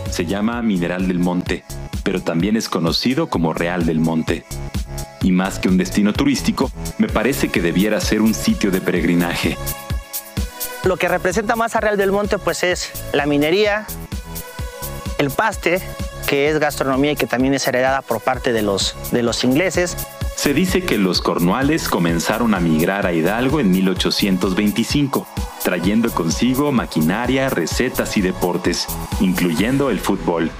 Se llama Mineral del Monte, pero también es conocido como Real del Monte. Y más que un destino turístico, me parece que debiera ser un sitio de peregrinaje. Lo que representa más a Real del Monte pues es la minería, el paste, que es gastronomía y que también es heredada por parte de los ingleses. Se dice que los Cornualles comenzaron a migrar a Hidalgo en 1825, trayendo consigo maquinaria, recetas y deportes, incluyendo el fútbol.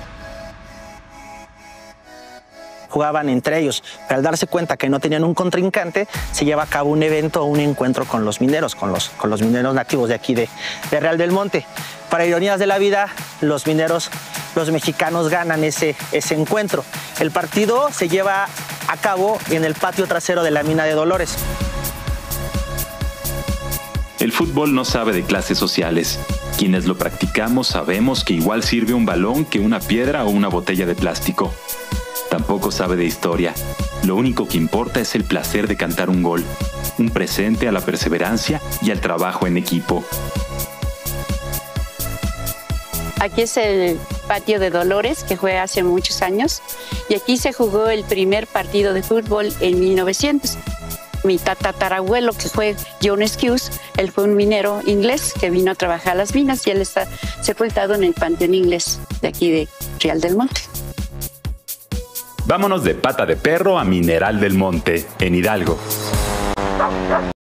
Jugaban entre ellos, pero al darse cuenta que no tenían un contrincante, se lleva a cabo un evento o un encuentro con los mineros, con los mineros nativos de aquí de Real del Monte. Para ironías de la vida, los mexicanos ganan ese encuentro. El partido se lleva a cabo en el patio trasero de la mina de Dolores. El fútbol no sabe de clases sociales. Quienes lo practicamos sabemos que igual sirve un balón que una piedra o una botella de plástico. Tampoco sabe de historia. Lo único que importa es el placer de cantar un gol, un presente a la perseverancia y al trabajo en equipo. Aquí es el patio de Dolores, que fue hace muchos años, y aquí se jugó el primer partido de fútbol en 1900. Mi tatarabuelo, que fue John Eskews, él fue un minero inglés que vino a trabajar a las minas y él está sepultado en el Panteón Inglés de aquí de Real del Monte. Vámonos de Pata de Perro a Mineral del Monte, en Hidalgo.